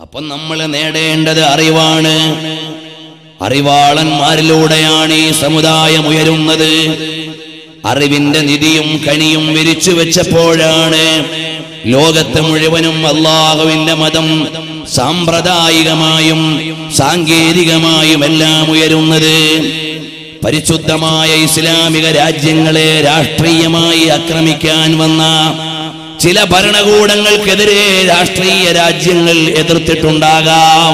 അപ്പം നമ്മൾ നേടേണ്ടത് അറിവാണ്. അറിവാളന്മാരിലൂടെയാണ് ഈ സമുദായം ഉയരുന്നത്. അറിവിന്റെ നിധിയും കനിയും വിരിച്ചു വെച്ചപ്പോഴാണ് ലോകത്ത് മുഴുവനും അല്ലാഹുവിന്റെ മതം സാമ്പ്രദായികമായും സാങ്കേതികമായും എല്ലാം ഉയരുന്നത്. പരിശുദ്ധമായ ഇസ്ലാമിക രാജ്യങ്ങളെ രാഷ്ട്രീയമായി ആക്രമിക്കാൻ വന്ന ചില ഭരണകൂടങ്ങൾക്കെതിരെ രാഷ്ട്രീയ രാജ്യങ്ങൾ എതിർത്തിട്ടുണ്ടാകാം.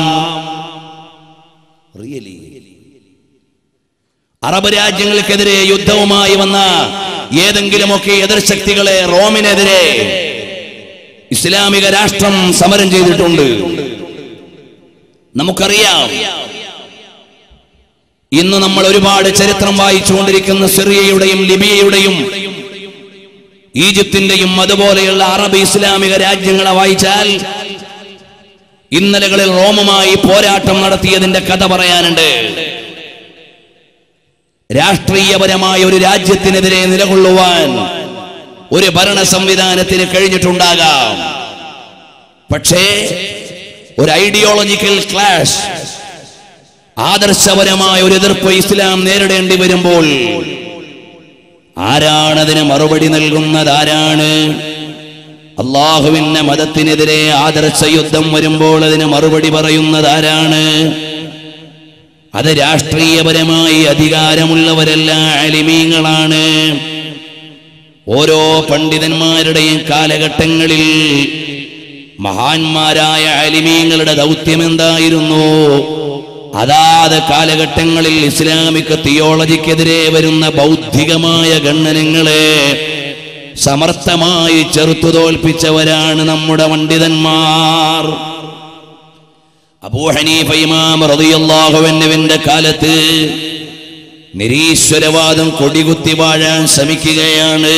അറബ് രാജ്യങ്ങൾക്കെതിരെ യുദ്ധവുമായി വന്ന ഏതെങ്കിലുമൊക്കെ എതിർശക്തികളെ റോമിനെതിരെ ഇസ്ലാമിക രാഷ്ട്രം സമരം ചെയ്തിട്ടുണ്ട്. നമുക്കറിയാം, ഇന്ന് നമ്മൾ ഒരുപാട് ചരിത്രം വായിച്ചുകൊണ്ടിരിക്കുന്ന സിറിയയുടെയും ലിബിയയുടെയും ഈജിപ്തിന്റെയും അതുപോലെയുള്ള അറബ് ഇസ്ലാമിക രാജ്യങ്ങളെ വായിച്ചാൽ ഇന്നലകളിൽ റോമുമായി പോരാട്ടം നടത്തിയതിന്റെ കഥ പറയാനുണ്ട്. രാഷ്ട്രീയപരമായ ഒരു രാജ്യത്തിനെതിരെ നിലകൊള്ളുവാൻ ഒരു ഭരണ സംവിധാനത്തിന് കഴിഞ്ഞിട്ടുണ്ടാകാം. പക്ഷേ ഒരു ഐഡിയോളജിക്കൽ ക്ലാഷ്, ആദർശപരമായ ഒരു എതിർപ്പ് ഇസ്ലാം നേരിടേണ്ടി വരുമ്പോൾ ആരാണതിന് മറുപടി നൽകുന്നത്? ആരാണ്? അല്ലാഹുവിന്റെ മതത്തിനെതിരെ ആദർശ യുദ്ധം വരുമ്പോൾ അതിന് മറുപടി പറയുന്നത് ആരാണ്? അത് രാഷ്ട്രീയപരമായി അധികാരമുള്ളവരല്ല, ആലിമീങ്ങളാണ്. ഓരോ പണ്ഡിതന്മാരുടെയും കാലഘട്ടങ്ങളിൽ മഹാന്മാരായ ആലിമീങ്ങളുടെ ദൗത്യം എന്തായിരുന്നു? അതാത് കാലഘട്ടങ്ങളിൽ ഇസ്ലാമിക് തിയോളജിക്കെതിരെ വരുന്ന ബൗദ്ധികമായ ഖണ്ഡനങ്ങളെ സമർത്ഥമായി ചെറുത്തു തോൽപ്പിച്ചവരാണ് നമ്മുടെ പണ്ഡിതന്മാർ. അബൂ ഹനീഫ ഇമാം റളിയല്ലാഹു അൻഹുവിന്റെ കാലത്ത് നിരീശ്വരവാദം കൊടികുത്തി വാഴാൻ ശ്രമിക്കുകയാണ്.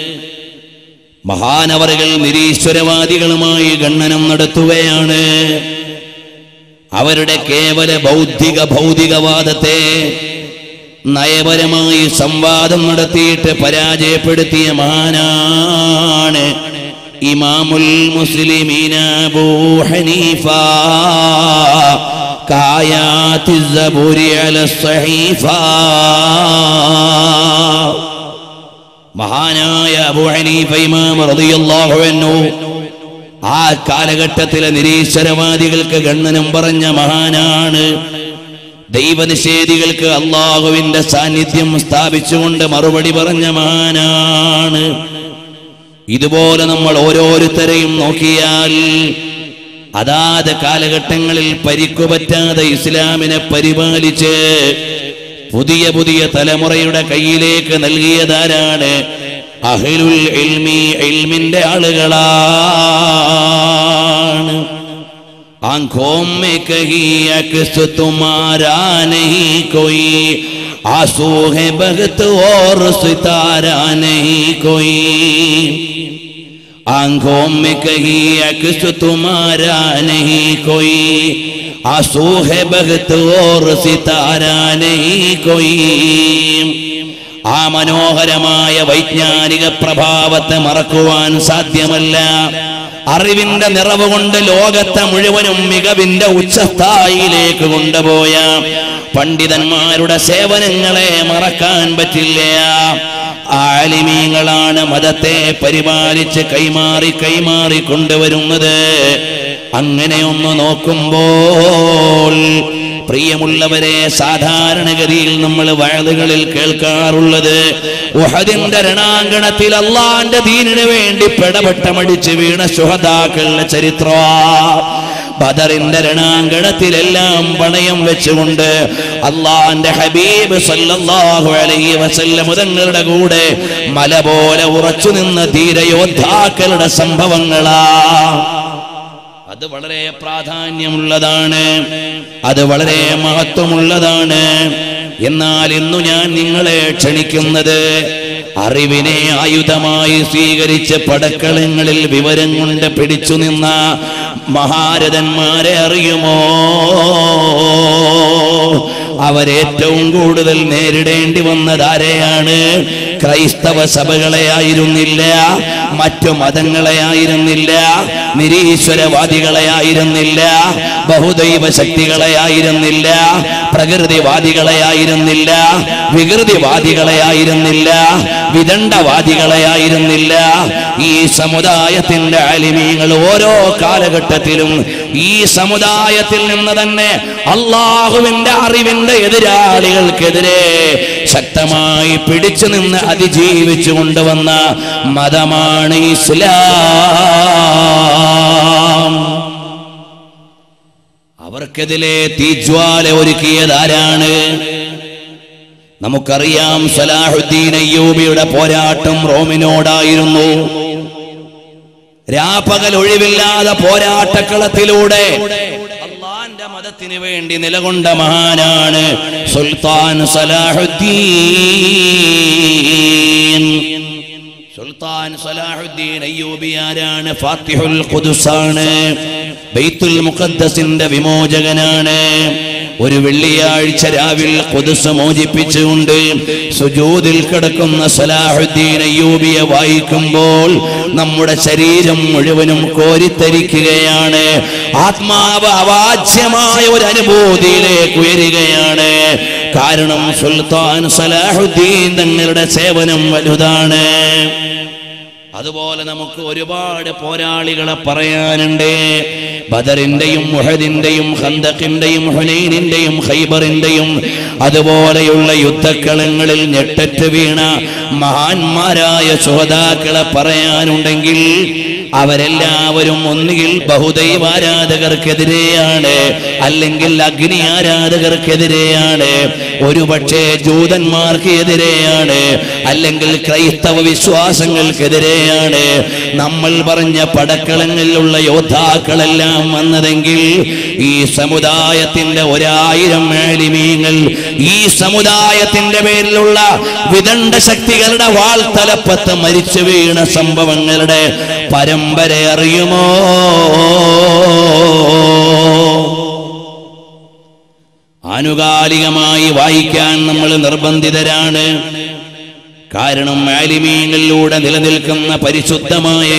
മഹാനവറുകൾ നിരീശ്വരവാദികളുമായി ഖണ്ഡനം നടത്തുകയാണ്. അവരുടെ കേവല ഭൗതികവാദത്തെ നയപരമായി സംവാദം നടത്തിയിട്ട് പരാജയപ്പെടുത്തിയ മഹാനാണ് ഇമാമുൽ മുസ്ലിമീന അബൂ ഹനീഫ. കായാത്തിസ് സബൂരി അലസ് സഹീഫ. മഹാനായ അബൂ ഹനീഫ ഇമാം റളിയല്ലാഹു അൻഹു ആ കാലഘട്ടത്തിലെ നിരീശ്വരവാദികൾക്ക് ഖണ്ഡനം പറഞ്ഞ മഹാനാണ്. ദൈവനിഷേധികൾക്ക് അല്ലാഹുവിന്റെ സാന്നിധ്യം സ്ഥാപിച്ചുകൊണ്ട് മറുപടി പറഞ്ഞ മഹാനാണ്. ഇതുപോലെ നമ്മൾ ഓരോരുത്തരെയും നോക്കിയാൽ അതാത് കാലഘട്ടങ്ങളിൽ പരിക്കുപറ്റാതെ ഇസ്ലാമിനെ പരിപാലിച്ച് പുതിയ പുതിയ തലമുറയുടെ കയ്യിലേക്ക് നൽകിയതാരാണ്? അഹ്ലുൽ ഇൽമി, ഇൽമിന്റെ ആളുകളാണ്. आंखों में कहीं अक्स तुम्हारा नहीं कोई, आंसू है भगत और सितारा नहीं कोई. आंखों में कहीं अक्स तुम्हारा नहीं कोई, आंसू है भगत और सितारा नहीं कोई. ആ മനോഹരമായ വൈജ്ഞാനിക പ്രഭാവത്തെ മറക്കുവാൻ സാധ്യമല്ല. അറിവിന്റെ നിറവ് കൊണ്ട് ലോകത്തെ മുഴുവനും മികവിന്റെ ഉച്ചസ്ഥായിലേക്ക് കൊണ്ടുപോയ പണ്ഡിതന്മാരുടെ സേവനങ്ങളെ മറക്കാൻ പറ്റില്ല. ആലിമീങ്ങളാണ് മതത്തെ പരിപാലിച്ച് കൈമാറി കൊണ്ടുവരുന്നത്. അങ്ങനെയൊന്ന് നോക്കുമ്പോൾ പ്രിയമുള്ളവരെ, സാധാരണഗതിയിൽ നമ്മൾ വഅദുകളിൽ കേൾക്കാറുള്ളത് ഉഹദിന്റെ രണാങ്കണത്തിൽ അല്ലാഹുവിന്റെ ദീനിനു വേണ്ടി പെടപെട്ടമടിച്ച് വീണ ശുഹദാക്കളുടെ ചരിത്രം. ബദറിന്റെ രണാങ്കണത്തിലെല്ലാം പണയം വെച്ചുകൊണ്ട് അല്ലാഹുവിന്റെ ഹബീബ് സല്ലല്ലാഹു അലൈഹി വസല്ലം തങ്ങളുടെ കൂടെ മല പോലെ ഉറച്ചു നിന്ന ധീരയോദ്ധാക്കളുടെ സംഭവങ്ങളാ. അത് വളരെ പ്രാധാന്യമുള്ളതാണ്, അത് വളരെ മഹത്വമുള്ളതാണ്. എന്നാൽ ഇന്നു ഞാൻ നിങ്ങളെ ക്ഷണിക്കുന്നത് അറിവിനെ ആയുധമായി സ്വീകരിച്ച് പടക്കളങ്ങളിൽ വിവരം കൊണ്ട് പിടിച്ചു നിന്ന മഹാരഥന്മാരെ അറിയുമോ? അവരേറ്റവും കൂടുതൽ നേരിടേണ്ടി വന്നതാരെയാണ്? ക്രൈസ്തവ സഭകളെ ആയിരുന്നില്ല, മറ്റു മതങ്ങളെ ആയിരുന്നില്ല, നിരീശ്വരവാദികളെ ആയിരുന്നില്ല, ബഹുദൈവ ശക്തികളെ ആയിരുന്നില്ല, പ്രകൃതിവാദികളെ ആയിരുന്നില്ല, വികൃതിവാദികളെ ആയിരുന്നില്ല, വിദണ്ഡവാദികളെ ആയിരുന്നില്ല. ഈ സമുദായത്തിന്റെ ആലിമീങ്ങൾ ഓരോ കാലഘട്ടത്തിലും ഈ സമുദായത്തിൽ നിന്ന് തന്നെ അള്ളാഹുവിന്റെ അറിവിന്റെ എതിരാളികൾക്കെതിരെ ശക്തമായി പിടിച്ചു നിന്ന് അതിജീവിച്ചു കൊണ്ടുവന്ന മതമാണ് ഇസ്ലാം. അവർക്കെതിരെ തീജ്വാല ഒരുക്കിയതാരാണ്? നമുക്കറിയാം, സലാഹുദ്ദീൻ അയ്യൂബിയുടെ പോരാട്ടം റോമിനോടായിരുന്നു. രാപ്പകൽ ഒഴിവില്ലാതെ പോരാട്ടക്കളത്തിലൂടെ അള്ളാന്റെ മതത്തിന് വേണ്ടി നിലകൊണ്ട മഹാനാണ് സുൽത്താൻ സലാഹുദ്ദീൻ. സുൽത്താൻ സലാഹുദ്ദീൻ അയ്യൂബി ആരാണ്? ഫാത്തിഹുൽ ഖുദ്സാണ്, ബൈത്തുൽ മുഖദ്ദസിന്റെ വിമോചകനാണ്. ഒരു വെള്ളിയാഴ്ച രാവിൽ ഖുദ്സ് മോചിപ്പിച്ചുകൊണ്ട് സുജൂദിൽ കിടക്കുന്ന സലാഹുദ്ദീൻ അയ്യൂബിയെ വായിക്കുമ്പോൾ നമ്മുടെ ശരീരം മുഴുവനും കോരിത്തരിക്കുകയാണ്. ആത്മാവ് അവാച്യമായ ഒരു അനുഭൂതിയിലേക്ക് ഉയരുകയാണ്. കാരണം സുൽത്താൻ സലാഹുദ്ദീൻ തങ്ങളുടെ സേവനം വലുതാണ്. അതുപോലെ നമുക്ക് ഒരുപാട് പോരാളികളെ പറയാനുണ്ട്. ബദറിന്റെയും ഉഹദിന്റെയും ഖന്തഖിന്റെയും ഹുനൈനിന്റെയും ഖൈബറിന്റെയും അതുപോലെയുള്ള യുദ്ധക്കളങ്ങളിൽ ഞെട്ടറ്റ് വീണ മഹാന്മാരായ ശുഹദാക്കളെ പറയാനുണ്ടെങ്കിൽ അവരെല്ലാവരും ഒന്നുകിൽ ബഹുദൈവാരാധകർക്കെതിരെയാണ്, അല്ലെങ്കിൽ അഗ്നി ആരാധകർക്കെതിരെയാണ്, ഒരുപക്ഷെ ജൂതന്മാർക്ക് എതിരെയാണ്, അല്ലെങ്കിൽ ക്രൈസ്തവ വിശ്വാസങ്ങൾക്കെതിരെയാണ്. നമ്മൾ പറഞ്ഞ പടക്കളങ്ങളിലുള്ള യോദ്ധാക്കളെല്ലാം വന്നതെങ്കിൽ ഈ സമുദായത്തിന്റെ 1000 ആലിമീങ്ങൾ ഈ സമുദായത്തിന്റെ പേരിലുള്ള വിദണ്ഡ ശക്തികളുടെ വാൾ തലപ്പത്ത് മരിച്ചു വീണ സംഭവങ്ങളുടെ പരമ്പര അറിയുമോ? ആനുകാലികമായി വായിക്കാൻ നമ്മൾ നിർബന്ധിതരാണ്. കാരണം ആലിമീങ്ങളിലൂടെ നിലനിൽക്കുന്ന പരിശുദ്ധമായ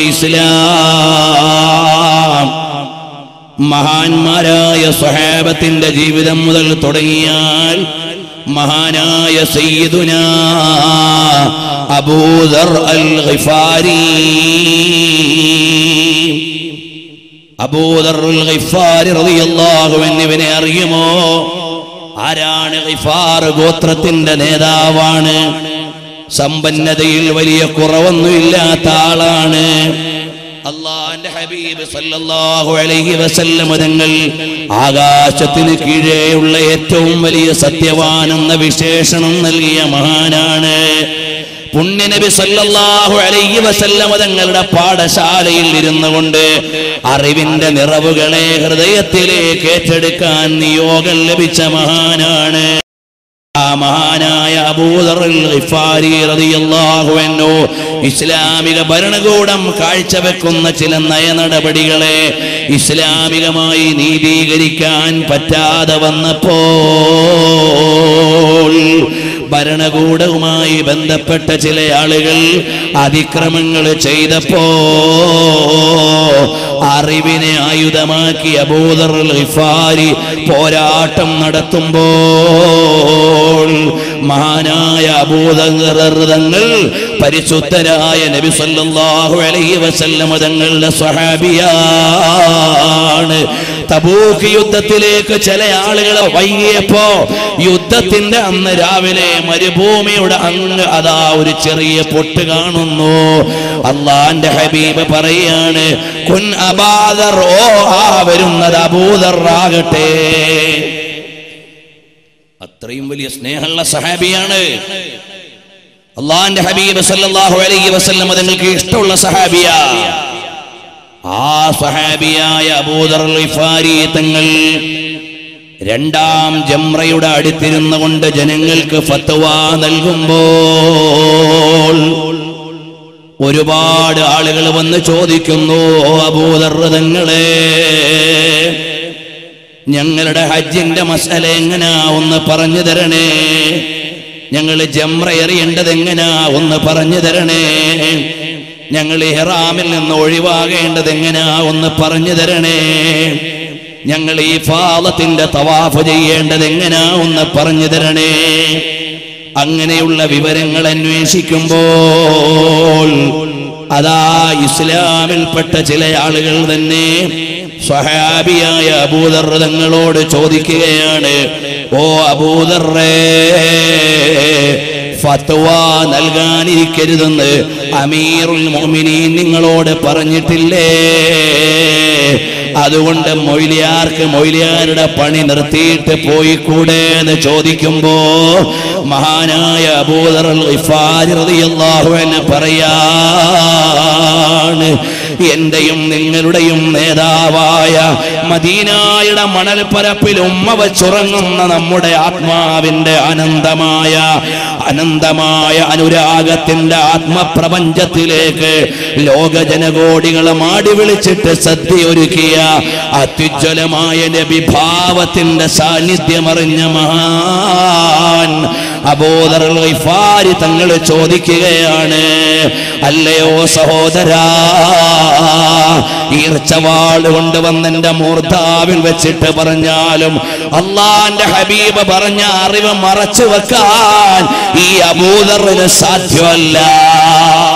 ഇസ്ലാം മഹാന്മാരായ സ്വഹാബത്തിന്റെ ജീവിതം മുതൽ തുടങ്ങിയാൽ മഹാനായ സയ്യിദുനാ അബൂദർ അൽ ഗിഫാരി, അബൂദർ അൽ ഗിഫാരി റളിയല്ലാഹു അൻഹുവിനെ അറിയുമോ? ആരാണ്? ഗിഫാർ ഗോത്രത്തിന്റെ നേതാവാണ്. സമ്പന്നതയിൽ വലിയ കുറവൊന്നുമില്ലാത്ത ആളാണ്. അല്ലാഹുവിന്റെ ഹബീബ് സല്ലല്ലാഹു അലൈഹി വസല്ലം തങ്ങൾ ആകാശത്തിന് കീഴെയുള്ള ഏറ്റവും വലിയ സത്യവാൻ എന്ന വിശേഷണം നൽകിയ മഹാനാണ്. പുണ്യനബി സല്ലല്ലാഹു അലൈഹി വസല്ലം തങ്ങളുടെ പാഠശാലയിൽ ഇരുന്നുകൊണ്ട് അറിവിന്റെ നിറവുകളെ ഹൃദയത്തിലേക്ക് ഏറ്റെടുക്കാൻ നിയോഗം ലഭിച്ച മഹാനാണ്. മഹാനായ അബൂദർ അൽ ഗിഫാരി റളിയല്ലാഹു അൻഹു ഇസ്ലാമിക ഭരണകൂടം കാഴ്ചവെക്കുന്ന ചില നയനടപടികളെ ഇസ്ലാമികമായി നീതീകരിക്കാൻ പറ്റാതെ വന്നപ്പോൾ ഭരണകൂടവുമായി ബന്ധപ്പെട്ട ചില ആളുകൾ അതിക്രമങ്ങൾ ചെയ്തപ്പോ അറിവിനെ ആയുധമാക്കി അബൂദർ അൽ ഗിഫാരി പോരാട്ടം നടത്തുമ്പോൾ മഹാനായ അബൂദർ തങ്ങൾ പരിശുദ്ധരായ നബി സല്ലല്ലാഹു അലൈഹി വസല്ലം തങ്ങളുടെ സ്വഹാബിയാണ്. തബൂക്ക് യുദ്ധത്തിലേക്ക് ചില ആളുകൾ വൈകിയപ്പോ യുദ്ധത്തിന്റെ അന്ന് രാവിലെ മരുഭൂമിയുടെ അങ്ങ് അതാ ഒരു ചെറിയ പൊട്ട് കാണുന്നു. അള്ളാന്റെ ഹബീബ് പറയാണ്, കുൻ അബൂദർ, ഓ ആ വരുന്നത് അബൂദർ ആകട്ടെ. അത്രയും വലിയ സ്നേഹമുള്ള സഹാബിയാണ്. അള്ളാന്റെ ഹബീബ് സല്ലല്ലാഹു അലൈഹി വസല്ലം തങ്ങൾക്ക് ഇഷ്ടമുള്ള സഹാബിയാ. ആ സഹാബിയായ അബൂദർ അൽ ഗിഫാരി തങ്ങൾ രണ്ടാം ജംറയുടെ അടുത്തിരുന്നു കൊണ്ട് ജനങ്ങൾക്ക് ഫത്വ നൽകുമ്പോൾ ഒരുപാട് ആളുകൾ വന്ന് ചോദിക്കുന്നു, അബൂദർ തങ്ങളെ, ഞങ്ങളുടെ ഹജ്ജിന്റെ മസല എങ്ങനാ ഒന്ന് പറഞ്ഞു തരണേ, ഞങ്ങൾ ജംറ എറിയേണ്ടത് എങ്ങനാ ഒന്ന് പറഞ്ഞു തരണേ, ഞങ്ങൾ ഇഹ്റാമിൽ നിന്ന് ഒഴിവാകേണ്ടത് എങ്ങനാ ഒന്ന് പറഞ്ഞു തരണേ, ഞങ്ങൾ ഈ ഇഫാദത്തിന്റെ തവാഫ് ചെയ്യേണ്ടത് എങ്ങനാ ഒന്ന് പറഞ്ഞു തരണേ. അങ്ങനെയുള്ള വിവരങ്ങൾ അന്വേഷിക്കുമ്പോൾ അതാ ഇസ്ലാമിൽപ്പെട്ട ചില ആളുകൾ തന്നെ സ്വഹാബിയായ അബൂദർ തങ്ങളോട് ചോദിക്കുകയാണ്, ഓ അബൂദറേ, ഫത്വ നൽകാനിരിക്കരുതെന്ന് അമീറുൽ മുഅ്മിനീൻ നിങ്ങളോട് പറഞ്ഞിട്ടില്ലേ? അതുകൊണ്ട് മൊയ്ലിയാർക്ക് മൊയ്ലിയാരുടെ പണി നിർത്തിയിട്ട് പോയിക്കൂടെ എന്ന് ചോദിക്കുമ്പോ മഹാനായ അബൂദർ ഗിഫാരി റളിയല്ലാഹു അൻഹു പറയാണ്, എന്റെയും നിങ്ങളുടെയും നേതാവായ മദീനായുടെ മണൽപ്പരപ്പിൽ ഉമ്മ വച്ചുറങ്ങുന്ന നമ്മുടെ ആത്മാവിന്റെ അനന്തമായ അനുരാഗത്തിന്റെ ആത്മപ്രപഞ്ചത്തിലേക്ക് ലോക ജനകോടികളെ മാടി വിളിച്ചിട്ട് സദ്യയൊരുക്കിയ അത്യുജ്വലമായ നബിഭാവത്തിന്റെ സാന്നിധ്യമറിഞ്ഞ മഹാൻ അബൂദർ ഗിഫാരി തങ്ങൾ ചോദിക്കുകയാണ്, അല്ലയോ സഹോദരാ, ഈർച്ചവാൾ കൊണ്ടുവന്നെന്റെ മൂർധാവിൽ വെച്ചിട്ട് പറഞ്ഞാലും അള്ളാന്റെ ഹബീബ് പറഞ്ഞ അറിവ് മറച്ചു വെക്കാൻ ഈ അബൂദറിന് സാധ്യമല്ല.